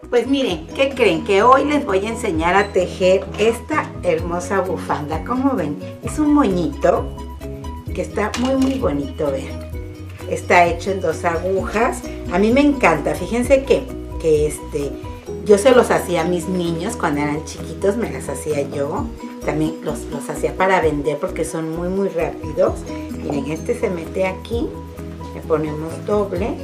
Pues miren, ¿qué creen? Que hoy les voy a enseñar a tejer esta hermosa bufanda. ¿Cómo ven? Es un moñito que está muy bonito, vean. Está hecho en 2 agujas. A mí me encanta, fíjense que yo se los hacía a mis niños cuando eran chiquitos, me las hacía yo. También los hacía para vender porque son muy rápidos. Miren, este se mete aquí, le ponemos doble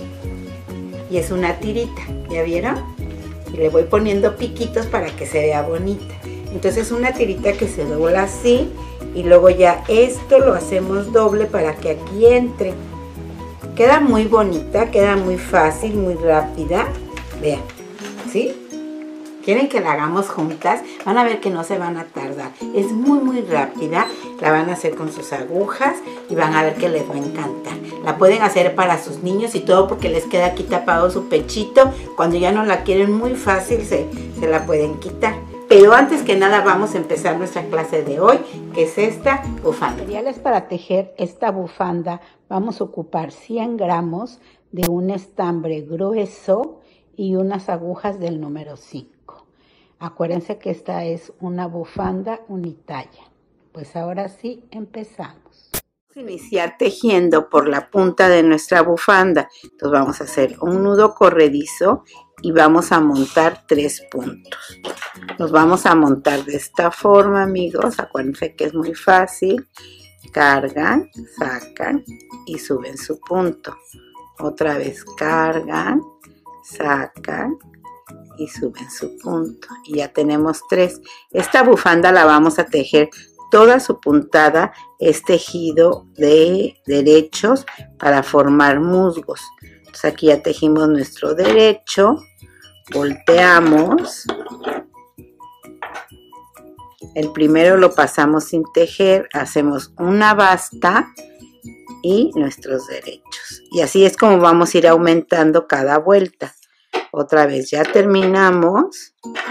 y es una tirita, ¿ya vieron? Y le voy poniendo piquitos para que se vea bonita. Entonces una tirita que se dobla así y luego ya esto lo hacemos doble para que aquí entre. Queda muy bonita, queda muy fácil, muy rápida. Vean, ¿sí? ¿Quieren que la hagamos juntas? Van a ver que no se van a tardar. Es muy rápida. La van a hacer con sus agujas y van a ver que les va a encantar. La pueden hacer para sus niños y todo porque les queda aquí tapado su pechito. Cuando ya no la quieren muy fácil se la pueden quitar. Pero antes que nada vamos a empezar nuestra clase de hoy, que es esta bufanda. Materiales para tejer esta bufanda. Vamos a ocupar 100 gramos de un estambre grueso y unas agujas del número 5. Acuérdense que esta es una bufanda unitalla. Pues ahora sí, empezamos. Vamos a iniciar tejiendo por la punta de nuestra bufanda. Entonces vamos a hacer un nudo corredizo y vamos a montar 3 puntos. Los vamos a montar de esta forma, amigos. Acuérdense que es muy fácil. Cargan, sacan y suben su punto. Otra vez cargan, sacan y suben su punto. Y ya tenemos 3. Esta bufanda la vamos a tejer. Toda su puntada es tejido de derechos para formar musgos. Entonces aquí ya tejimos nuestro derecho. Volteamos. El primero lo pasamos sin tejer. Hacemos una basta y nuestros derechos. Y así es como vamos a ir aumentando cada vuelta. Otra vez ya terminamos.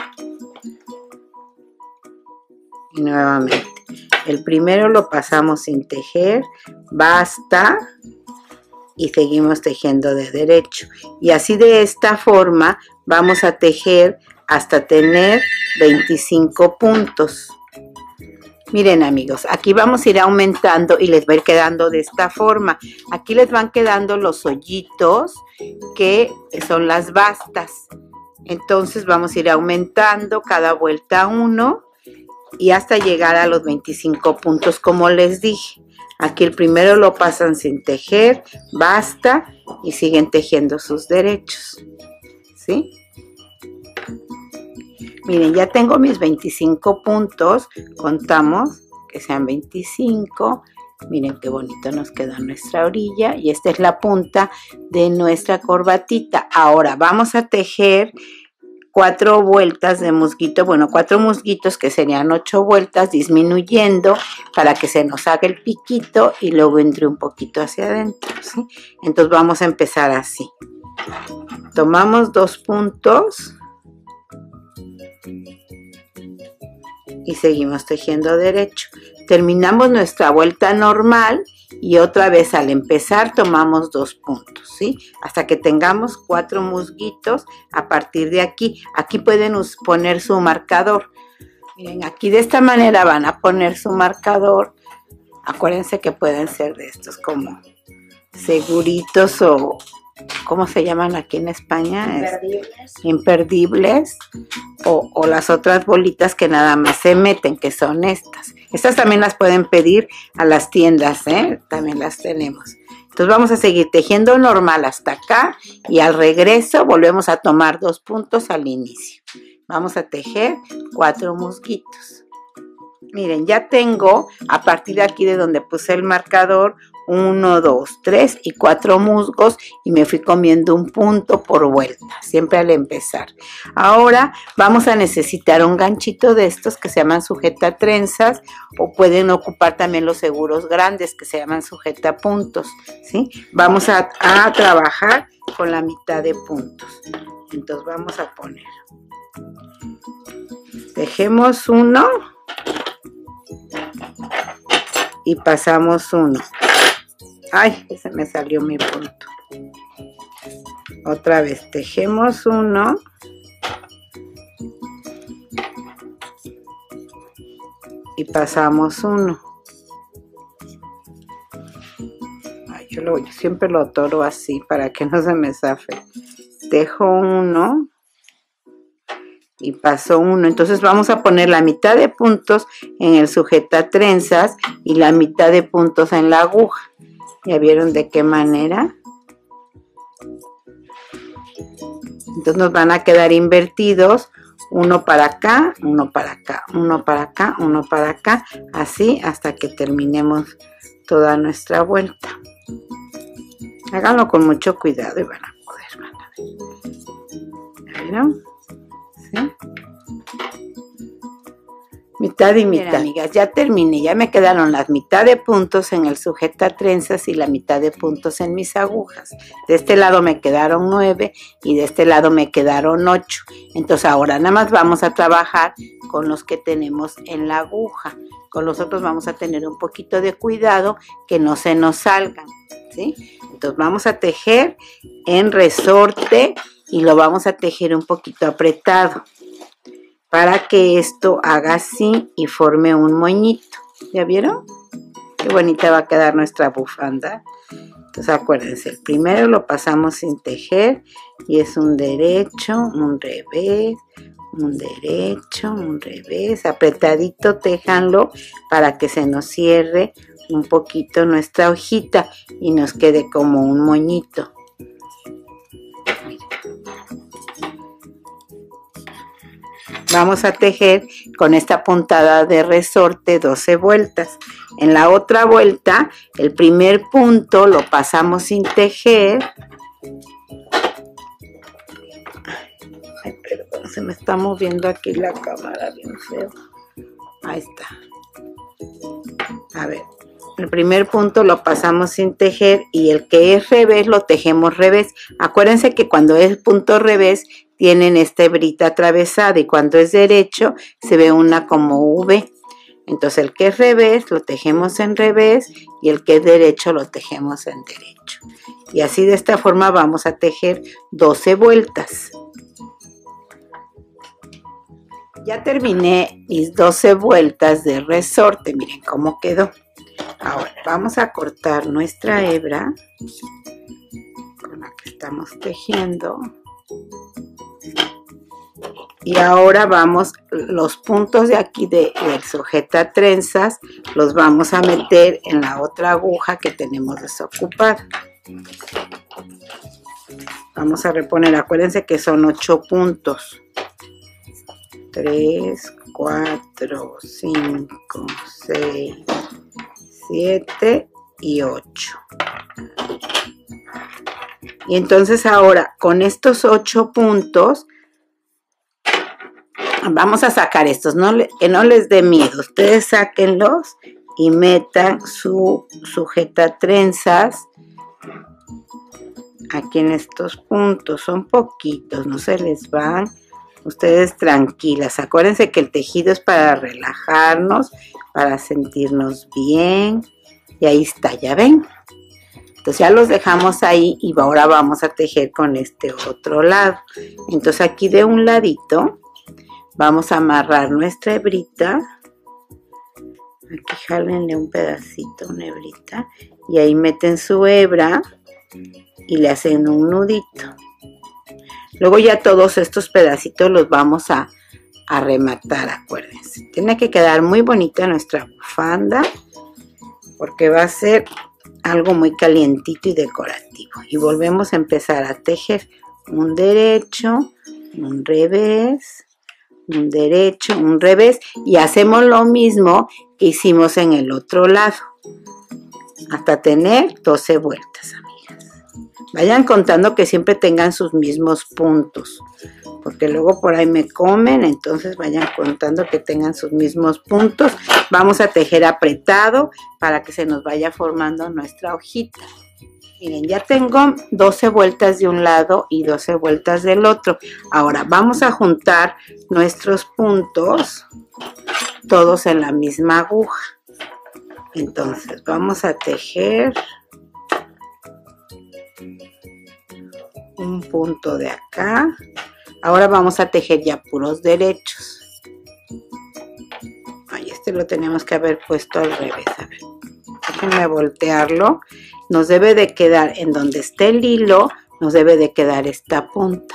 Y nuevamente. El primero lo pasamos sin tejer. Basta. Y seguimos tejiendo de derecho. Y así de esta forma vamos a tejer hasta tener 25 puntos. Miren, amigos, aquí vamos a ir aumentando y les va a ir quedando de esta forma. Aquí les van quedando los hoyitos que son las bastas. Entonces vamos a ir aumentando cada vuelta 1 y hasta llegar a los 25 puntos como les dije. Aquí el primero lo pasan sin tejer, basta y siguen tejiendo sus derechos. ¿Sí? Miren, ya tengo mis 25 puntos, contamos que sean 25, miren qué bonito nos queda nuestra orilla y esta es la punta de nuestra corbatita. Ahora vamos a tejer 4 vueltas de musguito, bueno, 4 musguitos que serían 8 vueltas disminuyendo para que se nos haga el piquito y luego entre un poquito hacia adentro, ¿sí? Entonces vamos a empezar así. Tomamos 2 puntos. Y seguimos tejiendo derecho. Terminamos nuestra vuelta normal y otra vez al empezar tomamos 2 puntos, ¿sí? Hasta que tengamos 4 musguitos. A partir de aquí, aquí pueden poner su marcador. Miren, aquí de esta manera van a poner su marcador. Acuérdense que pueden ser de estos como seguritos o ¿cómo se llaman aquí en España? Imperdibles. O las otras bolitas que nada más se meten, que son estas. Estas también las pueden pedir a las tiendas, ¿eh? También las tenemos. Entonces vamos a seguir tejiendo normal hasta acá y al regreso volvemos a tomar 2 puntos al inicio. Vamos a tejer 4 musguitos. Miren, ya tengo a partir de aquí de donde puse el marcador 1, 2, 3 y 4 musgos y me fui comiendo un punto por vuelta, siempre al empezar. Ahora vamos a necesitar un ganchito de estos que se llaman sujeta trenzas o pueden ocupar también los seguros grandes que se llaman sujeta puntos, ¿sí? Vamos a trabajar con la mitad de puntos. Entonces vamos a poner. Tejemos 1 y pasamos 1. Ay, se me salió mi punto. Otra vez tejemos 1 y pasamos uno. Ay, yo siempre lo atoro así para que no se me zafe. Dejo uno y paso uno. Entonces vamos a poner la mitad de puntos en el sujetatrenzas y la mitad de puntos en la aguja. ¿Ya vieron de qué manera? Entonces nos van a quedar invertidos, uno para acá, uno para acá, uno para acá, uno para acá, así hasta que terminemos toda nuestra vuelta. Háganlo con mucho cuidado y van a poder, ¿vieron? ¿Sí? Mitad y mitad. Bien, amigas, ya terminé, ya me quedaron las mitad de puntos en el sujetatrenzas y la mitad de puntos en mis agujas. De este lado me quedaron 9 y de este lado me quedaron 8. Entonces ahora nada más vamos a trabajar con los que tenemos en la aguja. Con los otros vamos a tener un poquito de cuidado que no se nos salgan, ¿sí? Entonces vamos a tejer en resorte y lo vamos a tejer un poquito apretado, para que esto haga así y forme un moñito. ¿Ya vieron? Qué bonita va a quedar nuestra bufanda. Entonces acuérdense, el primero lo pasamos sin tejer y es un derecho, un revés, un derecho, un revés. Apretadito téjanlo para que se nos cierre un poquito nuestra hojita y nos quede como un moñito. Vamos a tejer con esta puntada de resorte 12 vueltas. En la otra vuelta, el primer punto lo pasamos sin tejer. Ay, perdón, se me está moviendo aquí la cámara bien feo. Ahí está. A ver, el primer punto lo pasamos sin tejer y el que es revés lo tejemos revés. Acuérdense que cuando es punto revés tienen esta hebrita atravesada y cuando es derecho se ve una como V. Entonces el que es revés lo tejemos en revés y el que es derecho lo tejemos en derecho. Y así de esta forma vamos a tejer 12 vueltas. Ya terminé mis 12 vueltas de resorte, miren cómo quedó. Ahora vamos a cortar nuestra hebra con la que estamos tejiendo. Y ahora vamos, los puntos de aquí del sujetatrenzas los vamos a meter en la otra aguja que tenemos desocupada. Vamos a reponer, acuérdense que son 8 puntos. 3, 4, 5, 6, 7 y 8. Y entonces ahora con estos 8 puntos vamos a sacar estos, que no les dé miedo. Ustedes sáquenlos y metan su sujetatrenzas aquí en estos puntos. Son poquitos, no se les van. Ustedes tranquilas. Acuérdense que el tejido es para relajarnos, para sentirnos bien. Y ahí está, ¿ya ven? Entonces ya los dejamos ahí y ahora vamos a tejer con este otro lado. Entonces aquí de un ladito vamos a amarrar nuestra hebrita. Aquí jálenle un pedacito, una hebrita. Y ahí meten su hebra y le hacen un nudito. Luego ya todos estos pedacitos los vamos a rematar, acuérdense. Tiene que quedar muy bonita nuestra bufanda porque va a ser algo muy calientito y decorativo. Y volvemos a empezar a tejer un derecho, un revés, un derecho, un revés y hacemos lo mismo que hicimos en el otro lado hasta tener 12 vueltas, amigas. Vayan contando que siempre tengan sus mismos puntos porque luego por ahí me comen, entonces vayan contando que tengan sus mismos puntos. Vamos a tejer apretado para que se nos vaya formando nuestra hojita. Miren, ya tengo 12 vueltas de un lado y 12 vueltas del otro. Ahora vamos a juntar nuestros puntos todos en la misma aguja. Entonces vamos a tejer un punto de acá. Ahora vamos a tejer ya puros derechos. Ay, lo teníamos que haber puesto al revés. A ver, déjenme voltearlo. Nos debe de quedar en donde esté el hilo, nos debe de quedar esta punta.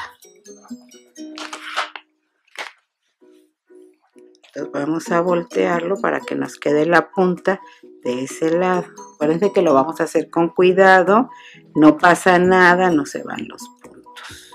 Entonces vamos a voltearlo para que nos quede la punta de ese lado. Acuérdense que lo vamos a hacer con cuidado, no pasa nada, no se van los puntos.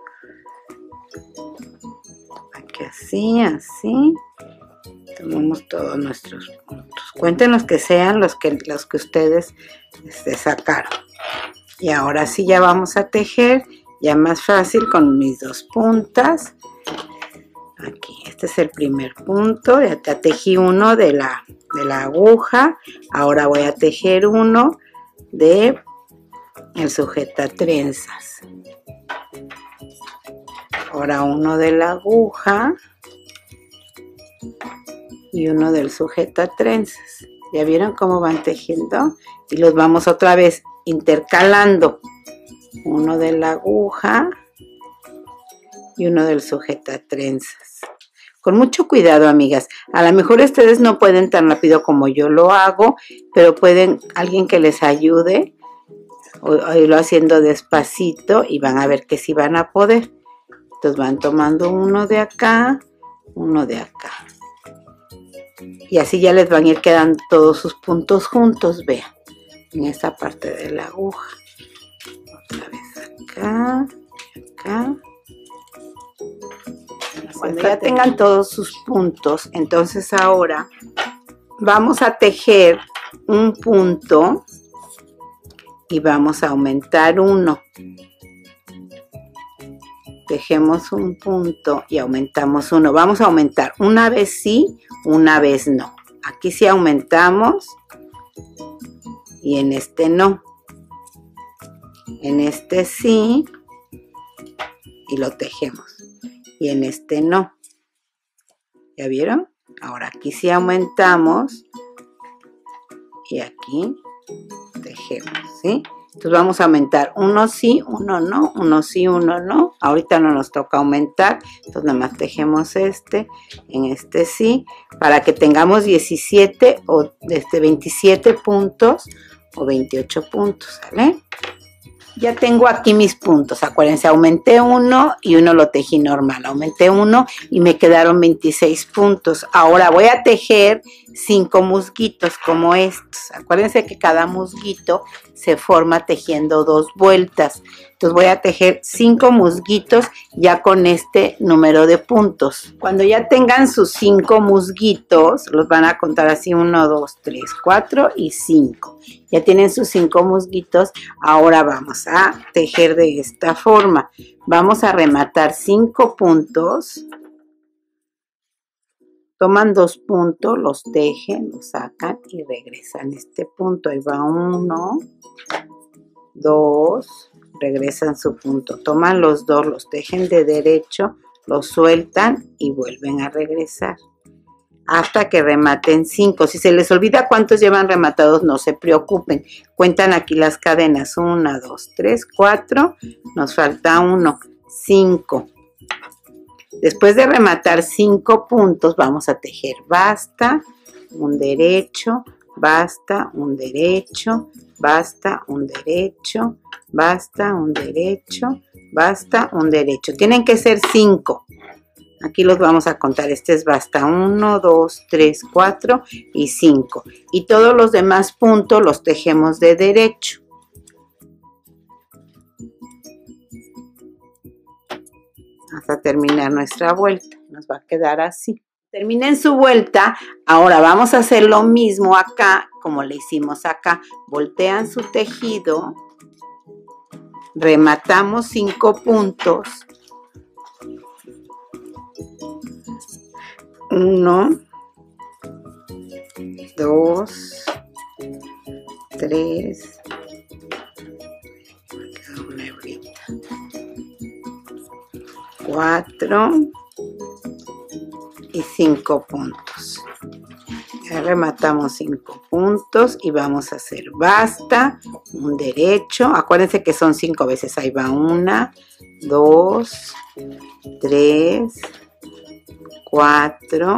Aquí así. Tomamos todos nuestros puntos. Cuenten los que sean los que ustedes sacaron. Y ahora sí ya vamos a tejer, ya más fácil con mis dos puntas. Aquí, este es el primer punto, ya tejí uno de la aguja, ahora voy a tejer uno de el sujetatrenzas. Ahora uno de la aguja y uno del sujetatrenzas. ¿Ya vieron cómo van tejiendo? Y los vamos otra vez intercalando. Uno de la aguja y uno del sujetatrenzas. Con mucho cuidado, amigas. A lo mejor ustedes no pueden tan rápido como yo lo hago, pero pueden alguien que les ayude o irlo haciendo despacito y van a ver que sí van a poder. Entonces van tomando uno de acá, uno de acá. Y así ya les van a ir quedando todos sus puntos juntos, vean, en esta parte de la aguja. Otra vez acá, acá. Cuando ya tengan todos sus puntos, entonces ahora vamos a tejer un punto y vamos a aumentar uno. Tejemos un punto y aumentamos uno. Vamos a aumentar una vez sí, una vez no. Aquí sí aumentamos y en este no. En este sí y lo tejemos. Y en este no. ¿Ya vieron? Ahora aquí sí aumentamos y aquí tejemos, ¿sí? Entonces vamos a aumentar uno sí, uno no, uno sí, uno no. Ahorita no nos toca aumentar, entonces nada más tejemos en este sí, para que tengamos 17 o 27 puntos o 28 puntos, ¿sale? Ya tengo aquí mis puntos, acuérdense, aumenté uno y uno lo tejí normal, aumenté uno y me quedaron 26 puntos. Ahora voy a tejer 5 musguitos como estos. Acuérdense que cada musguito se forma tejiendo 2 vueltas. Entonces voy a tejer 5 musguitos ya con este número de puntos. Cuando ya tengan sus 5 musguitos, los van a contar así: 1, 2, 3, 4 y 5. Ya tienen sus 5 musguitos. Ahora vamos a tejer de esta forma. Vamos a rematar 5 puntos. Toman 2 puntos, los tejen, los sacan y regresan este punto. Ahí va 1, 2, regresan su punto. Toman los 2, los tejen de derecho, los sueltan y vuelven a regresar. Hasta que rematen 5. Si se les olvida cuántos llevan rematados, no se preocupen. Cuentan aquí las cadenas. 1, 2, 3, 4. Nos falta 1, 5. Después de rematar 5 puntos, vamos a tejer basta, un derecho, basta, un derecho, basta, un derecho, basta, un derecho, basta, un derecho. Tienen que ser 5. Aquí los vamos a contar. Este es basta 1, 2, 3, 4 y 5. Y todos los demás puntos los tejemos de derecho. Hasta terminar nuestra vuelta. Nos va a quedar así. Terminen su vuelta. Ahora vamos a hacer lo mismo acá como le hicimos acá. Voltean su tejido. Rematamos 5 puntos. 1, 2, 3, 4 y 5 puntos. Ya rematamos 5 puntos y vamos a hacer basta, un derecho. Acuérdense que son 5 veces. Ahí va 1, 2, 3, 4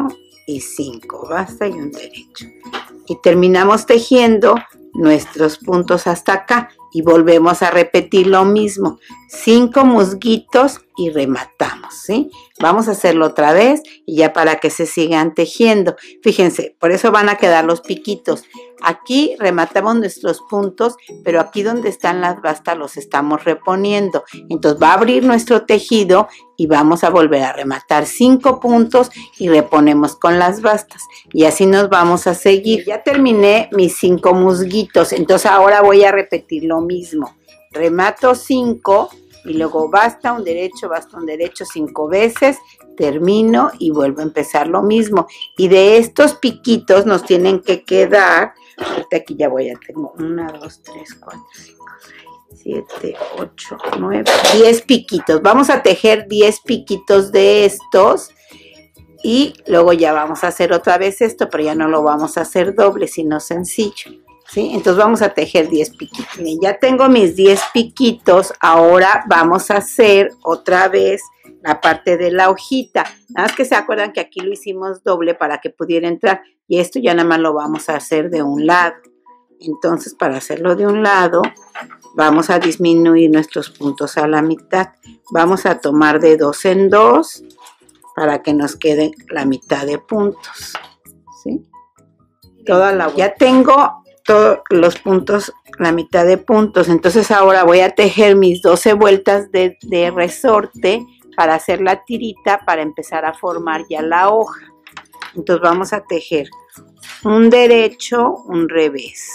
y 5, basta y un derecho. Y terminamos tejiendo nuestros puntos hasta acá y volvemos a repetir lo mismo, 5 musguitos y rematamos, ¿sí? Vamos a hacerlo otra vez y ya para que se sigan tejiendo. Fíjense, por eso van a quedar los piquitos. Aquí rematamos nuestros puntos, pero aquí donde están las bastas los estamos reponiendo. Entonces va a abrir nuestro tejido y vamos a volver a rematar 5 puntos y reponemos con las bastas. Y así nos vamos a seguir. Ya terminé mis 5 musguitos, entonces ahora voy a repetir lo mismo. Remato 5 y luego basta un derecho 5 veces, termino y vuelvo a empezar lo mismo. Y de estos piquitos nos tienen que quedar, ahorita aquí ya voy, ya tengo 1, 2, 3, 4, 5, 6, 7, 8, 9, 10 piquitos. Vamos a tejer 10 piquitos de estos y luego ya vamos a hacer otra vez esto, pero ya no lo vamos a hacer doble, sino sencillo. ¿Sí? Entonces vamos a tejer 10 piquitos. Bien, ya tengo mis 10 piquitos. Ahora vamos a hacer otra vez la parte de la hojita. Nada más que se acuerdan que aquí lo hicimos doble para que pudiera entrar. Y esto ya nada más lo vamos a hacer de un lado. Entonces para hacerlo de un lado vamos a disminuir nuestros puntos a la mitad. Vamos a tomar de 2 en 2 para que nos quede la mitad de puntos. ¿Sí? Toda la vuelta. Ya tengo todos los puntos, la mitad de puntos. Entonces ahora voy a tejer mis 12 vueltas de resorte para hacer la tirita, para empezar a formar ya la hoja. Entonces vamos a tejer un derecho, un revés,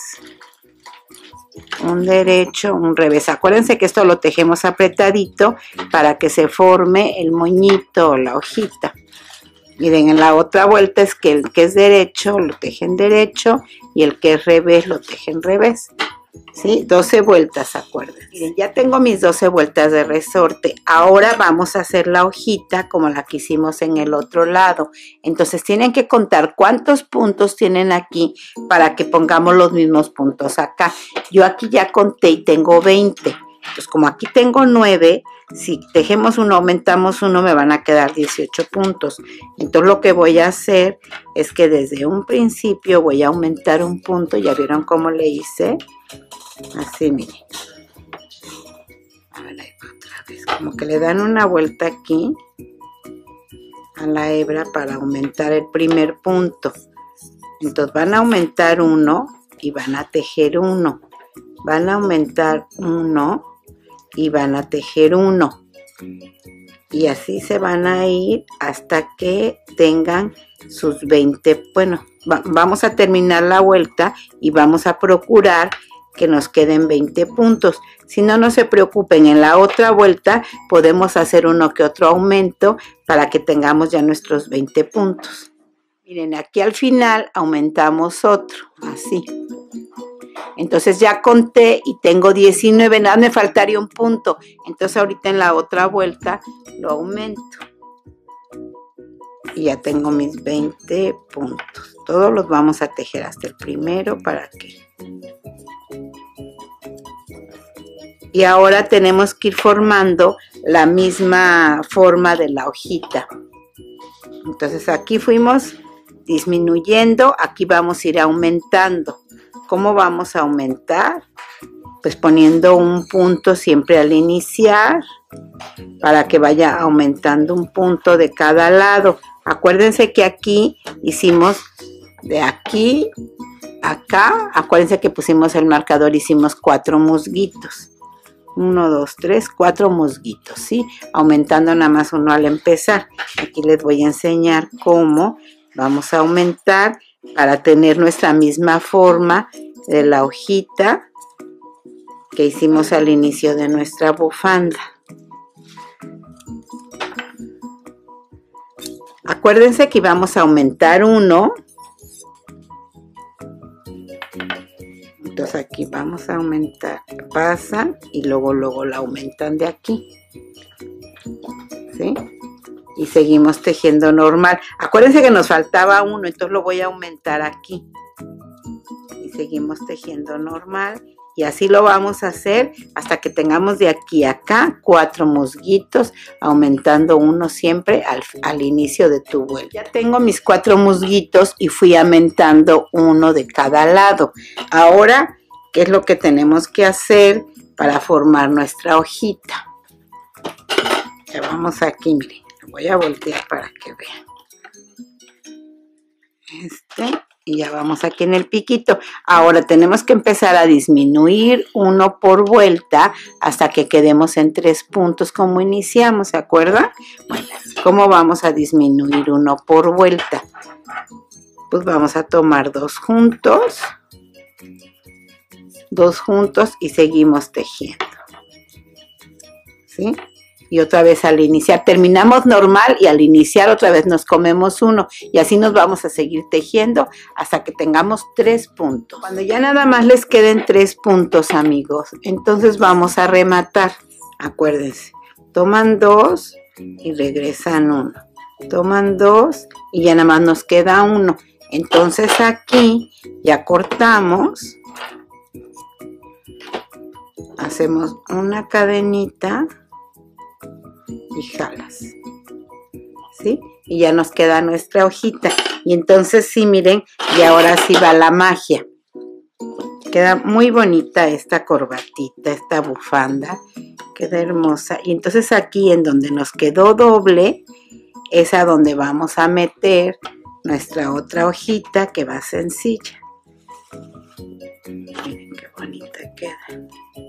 un derecho, un revés. Acuérdense que esto lo tejemos apretadito para que se forme el moñito o la hojita. Miren, en la otra vuelta es que el que es derecho lo tejen derecho y el que es revés lo tejen revés. ¿Sí? 12 vueltas, acuérdense. Miren, ya tengo mis 12 vueltas de resorte. Ahora vamos a hacer la hojita como la que hicimos en el otro lado. Entonces tienen que contar cuántos puntos tienen aquí para que pongamos los mismos puntos acá. Yo aquí ya conté y tengo 20. Entonces como aquí tengo 9, si tejemos uno, aumentamos uno, me van a quedar 18 puntos. Entonces lo que voy a hacer es que desde un principio voy a aumentar un punto. ¿Ya vieron cómo le hice? Así, miren. A ver, ahí va otra vez. Como que le dan una vuelta aquí a la hebra para aumentar el primer punto. Entonces van a aumentar uno y van a tejer uno. Van a aumentar uno y van a tejer uno. Y así se van a ir hasta que tengan sus 20. Bueno, vamos a terminar la vuelta y vamos a procurar que nos queden 20 puntos. Si no, no se preocupen, en la otra vuelta podemos hacer uno que otro aumento para que tengamos ya nuestros 20 puntos. Miren, aquí al final aumentamos otro, así. Entonces ya conté y tengo 19, nada, me faltaría un punto. Entonces ahorita en la otra vuelta lo aumento. Y ya tengo mis 20 puntos. Todos los vamos a tejer hasta el primero para que... Y ahora tenemos que ir formando la misma forma de la hojita. Entonces aquí fuimos disminuyendo, aquí vamos a ir aumentando. ¿Cómo vamos a aumentar? Pues poniendo un punto siempre al iniciar para que vaya aumentando un punto de cada lado. Acuérdense que aquí hicimos de aquí a acá. Acuérdense que pusimos el marcador, hicimos 4 musguitos. 1, 2, 3, 4 musguitos, ¿sí? Aumentando nada más uno al empezar. Aquí les voy a enseñar cómo vamos a aumentar para tener nuestra misma forma de la hojita que hicimos al inicio de nuestra bufanda. Acuérdense que vamos a aumentar uno. Entonces aquí vamos a aumentar, pasan y luego la aumentan de aquí, ¿sí? Y seguimos tejiendo normal. Acuérdense que nos faltaba uno, entonces lo voy a aumentar aquí. Y seguimos tejiendo normal. Y así lo vamos a hacer hasta que tengamos de aquí a acá 4 musguitos, aumentando uno siempre al inicio de tu vuelta. Ya tengo mis 4 musguitos y fui aumentando uno de cada lado. Ahora, ¿qué es lo que tenemos que hacer para formar nuestra hojita? Ya vamos aquí, miren, voy a voltear para que vean. Y ya vamos aquí en el piquito. Ahora tenemos que empezar a disminuir uno por vuelta hasta que quedemos en 3 puntos como iniciamos, ¿se acuerdan? Bueno, ¿cómo vamos a disminuir uno por vuelta? Pues vamos a tomar 2 juntos y seguimos tejiendo, ¿sí? Y otra vez al iniciar, terminamos normal y al iniciar otra vez nos comemos uno y así nos vamos a seguir tejiendo hasta que tengamos 3 puntos. Cuando ya nada más les queden 3 puntos, amigos, entonces vamos a rematar. Acuérdense, toman 2 y regresan 1. Toman 2 y ya nada más nos queda 1. Entonces aquí ya cortamos, hacemos una cadenita y jalas, ¿sí? Y ya nos queda nuestra hojita. Y entonces sí, miren, y ahora sí va la magia. Queda muy bonita esta corbatita, esta bufanda. Queda hermosa. Y entonces aquí en donde nos quedó doble, es a donde vamos a meter nuestra otra hojita que va sencilla. Miren qué bonita queda.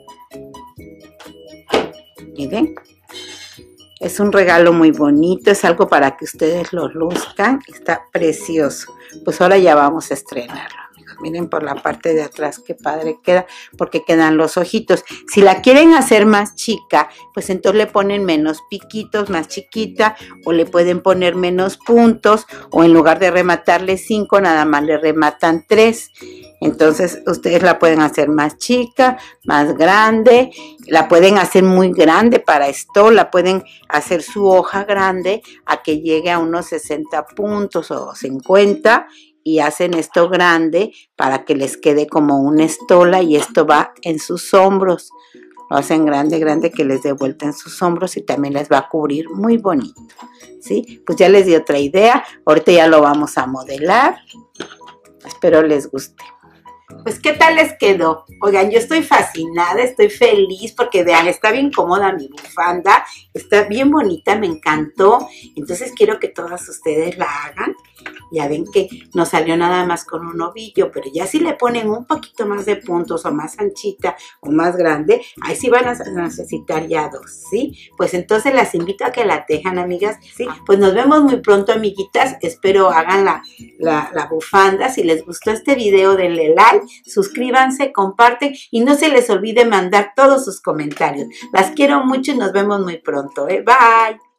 Miren. Es un regalo muy bonito, es algo para que ustedes lo luzcan, está precioso. Pues ahora ya vamos a estrenarlo, amigos. Miren por la parte de atrás qué padre queda, porque quedan los ojitos. Si la quieren hacer más chica, pues entonces le ponen menos piquitos, más chiquita, o le pueden poner menos puntos, o en lugar de rematarle 5, nada más le rematan 3. Entonces ustedes la pueden hacer más chica, más grande, la pueden hacer muy grande para esto, la pueden hacer su hoja grande a que llegue a unos 60 puntos o 50 y hacen esto grande para que les quede como una estola y esto va en sus hombros. Lo hacen grande, grande que les dé vuelta en sus hombros y también les va a cubrir muy bonito, ¿sí? Pues ya les di otra idea, ahorita ya lo vamos a modelar, espero les guste. Pues, ¿qué tal les quedó? Oigan, yo estoy fascinada, estoy feliz porque vean, está bien cómoda mi bufanda, está bien bonita, me encantó. Entonces quiero que todas ustedes la hagan. Ya ven que no salió nada más con un ovillo, pero ya si le ponen un poquito más de puntos o más anchita o más grande, ahí sí van a necesitar ya 2, ¿sí? Pues entonces las invito a que la tejan, amigas, ¿sí? Pues nos vemos muy pronto, amiguitas. Espero hagan la bufanda. Si les gustó este video, denle like, suscríbanse, comparten y no se les olvide mandar todos sus comentarios. Las quiero mucho y nos vemos muy pronto, ¿eh? Bye.